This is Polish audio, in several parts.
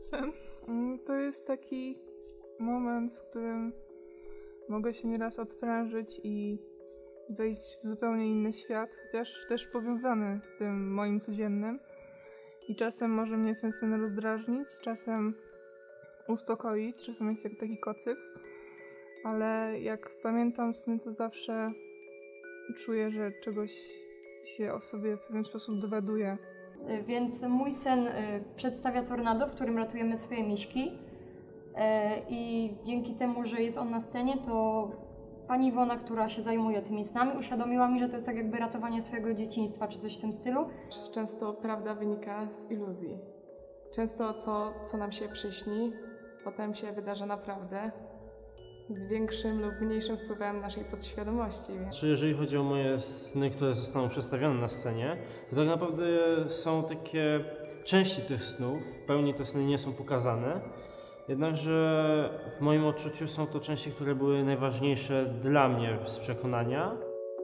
Sen to jest taki moment, w którym mogę się nieraz odprężyć i wejść w zupełnie inny świat, chociaż też powiązany z tym moim codziennym. I czasem może mnie ten sen rozdrażnić, czasem uspokoić, czasem jest jak taki kocyk. Ale jak pamiętam sny, to zawsze czuję, że czegoś się o sobie w pewien sposób dowiaduję. Więc mój sen przedstawia tornado, w którym ratujemy swoje miśki. I dzięki temu, że jest on na scenie, to pani Iwona, która się zajmuje tymi snami, uświadomiła mi, że to jest tak jakby ratowanie swojego dzieciństwa, czy coś w tym stylu. Często prawda wynika z iluzji. Często co nam się przyśni, potem się wydarza naprawdę z większym lub mniejszym wpływem naszej podświadomości. Czy jeżeli chodzi o moje sny, które zostaną przedstawione na scenie, to tak naprawdę są takie części tych snów, w pełni te sny nie są pokazane, jednakże w moim odczuciu są to części, które były najważniejsze dla mnie z przekonania.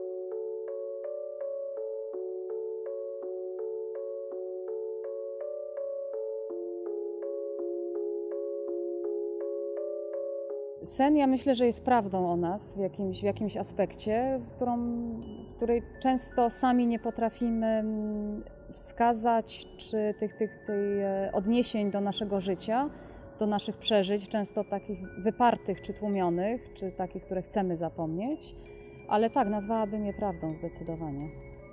Sen, ja myślę, że jest prawdą o nas w jakimś aspekcie, której często sami nie potrafimy wskazać, czy tych odniesień do naszego życia, do naszych przeżyć, często takich wypartych czy tłumionych, czy takich, które chcemy zapomnieć. Ale tak, nazwałabym je prawdą zdecydowanie.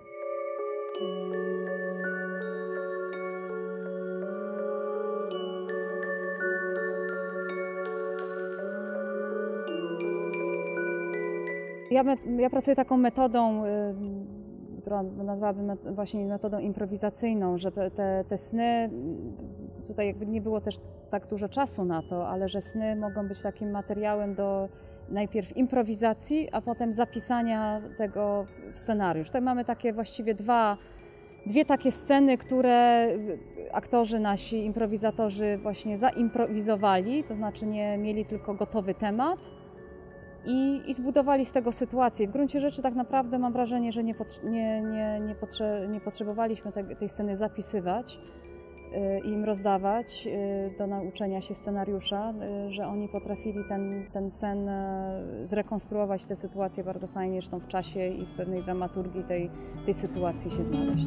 Ja pracuję taką metodą, którą nazwałabym właśnie metodą improwizacyjną, że te sny, tutaj jakby nie było też tak dużo czasu na to, ale że sny mogą być takim materiałem do najpierw improwizacji, a potem zapisania tego w scenariusz. Tutaj mamy takie właściwie dwie takie sceny, które aktorzy nasi, improwizatorzy właśnie zaimprowizowali, to znaczy nie mieli tylko gotowy temat, i zbudowali z tego sytuację. W gruncie rzeczy tak naprawdę mam wrażenie, że nie potrzebowaliśmy tej sceny zapisywać i im rozdawać do nauczenia się scenariusza, że oni potrafili ten sen zrekonstruować tę sytuację bardzo fajnie, zresztą w czasie i w pewnej dramaturgii tej sytuacji się znaleźć.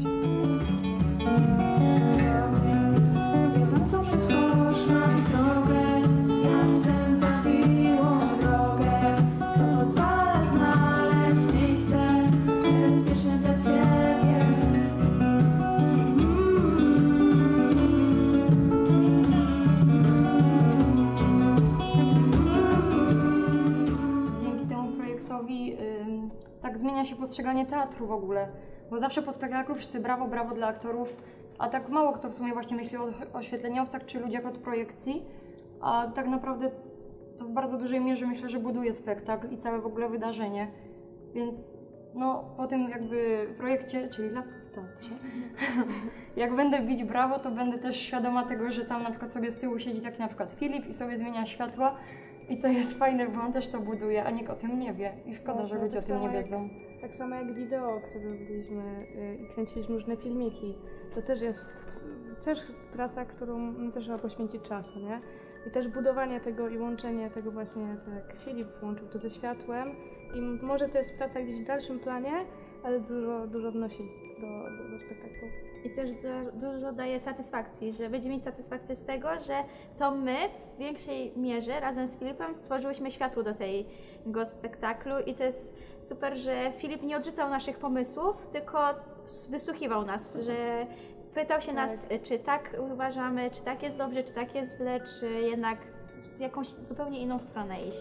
Tak zmienia się postrzeganie teatru w ogóle, bo zawsze po spektaklu wszyscy brawo, brawo dla aktorów, a tak mało kto w sumie właśnie myśli o oświetleniowcach czy ludziach od projekcji, a tak naprawdę to w bardzo dużej mierze myślę, że buduje spektakl i całe w ogóle wydarzenie, więc no po tym jakby projekcie, czyli w teatrze, jak będę bić brawo, to będę też świadoma tego, że tam na przykład sobie z tyłu siedzi taki na przykład Filip i sobie zmienia światła. I to jest fajne, bo on też to buduje, a nikt o tym nie wie. I szkoda, że ludzie o tym nie wiedzą. Tak samo jak wideo, które robiliśmy i kręciliśmy różne filmiki. To też jest praca, którą też trzeba poświęcić czasu, nie? I też budowanie tego i łączenie tego właśnie, tak jak Filip włączył to ze światłem. I może to jest praca gdzieś w dalszym planie, ale dużo wnosi do spektaklu. I też dużo daje satysfakcji, że będziemy mieć satysfakcję z tego, że to my w większej mierze razem z Filipem stworzyłyśmy światło do tego spektaklu i to jest super, że Filip nie odrzucał naszych pomysłów, tylko wysłuchiwał nas, że pytał się nas, czy tak uważamy, czy tak jest dobrze, czy tak jest źle, czy jednak w jakąś zupełnie inną stronę iść.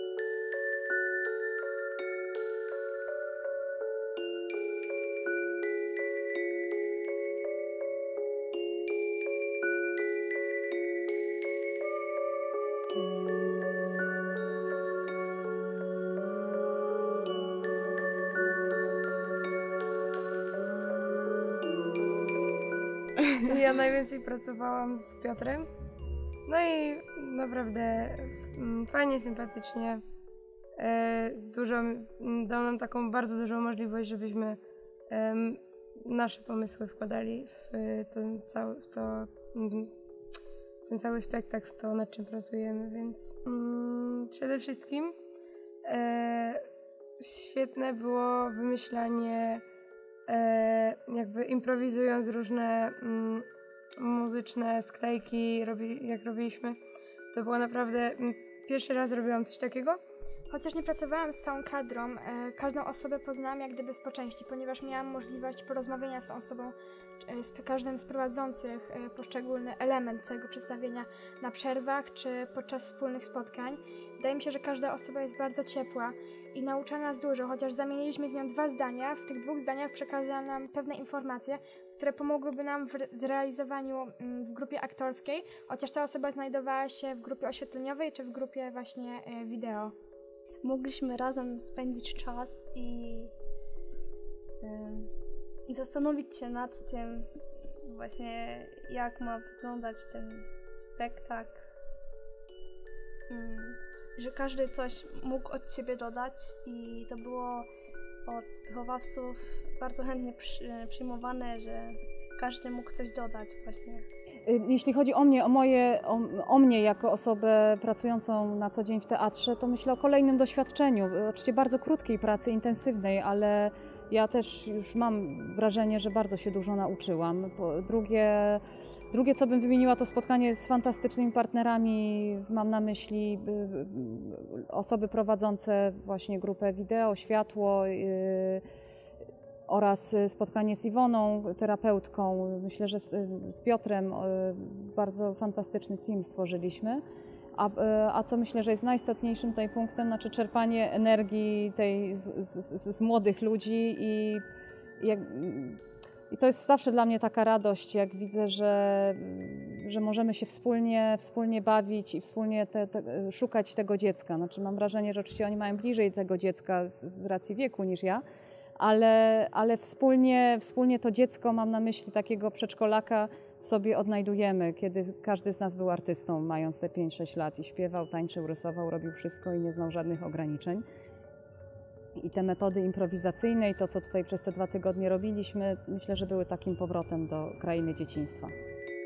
Ja najwięcej pracowałam z Piotrem. No i naprawdę fajnie, sympatycznie. Dał nam taką bardzo dużą możliwość, żebyśmy nasze pomysły wkładali w ten ten cały spektakl, to nad czym pracujemy, więc przede wszystkim świetne było wymyślanie, jakby improwizując różne muzyczne sklejki, jak robiliśmy. To było naprawdę, pierwszy raz robiłam coś takiego. Chociaż nie pracowałam z całą kadrą, każdą osobę poznałam jak gdyby z po części, ponieważ miałam możliwość porozmawiania z tą osobą, z każdym z prowadzących poszczególny element całego przedstawienia na przerwach czy podczas wspólnych spotkań. Wydaje mi się, że każda osoba jest bardzo ciepła i naucza nas dużo, chociaż zamieniliśmy z nią 2 zdania. W tych 2 zdaniach przekazała nam pewne informacje, które pomogłyby nam w realizowaniu w grupie aktorskiej, chociaż ta osoba znajdowała się w grupie oświetleniowej czy w grupie właśnie wideo. Mogliśmy razem spędzić czas i zastanowić się nad tym właśnie, jak ma wyglądać ten spektakl. Że każdy coś mógł od siebie dodać i to było od wychowawców bardzo chętnie przyjmowane, że każdy mógł coś dodać właśnie. Jeśli chodzi o mnie, o mnie jako osobę pracującą na co dzień w teatrze, to myślę o kolejnym doświadczeniu, oczywiście bardzo krótkiej pracy, intensywnej, ale ja też już mam wrażenie, że bardzo się dużo nauczyłam. Drugie, co bym wymieniła, to spotkanie z fantastycznymi partnerami. Mam na myśli osoby prowadzące właśnie grupę wideo, światło oraz spotkanie z Iwoną, terapeutką. Myślę, że z Piotrem bardzo fantastyczny team stworzyliśmy. A co myślę, że jest najistotniejszym tutaj punktem, znaczy czerpanie energii tej z młodych ludzi i to jest zawsze dla mnie taka radość, jak widzę, że możemy się wspólnie bawić i wspólnie szukać tego dziecka. Znaczy mam wrażenie, że oczywiście oni mają bliżej tego dziecka z racji wieku niż ja, ale wspólnie to dziecko, mam na myśli takiego przedszkolaka, w sobie odnajdujemy, kiedy każdy z nas był artystą, mając te 5-6 lat i śpiewał, tańczył, rysował, robił wszystko i nie znał żadnych ograniczeń. I te metody improwizacyjne i to, co tutaj przez te 2 tygodnie robiliśmy, myślę, że były takim powrotem do krainy dzieciństwa.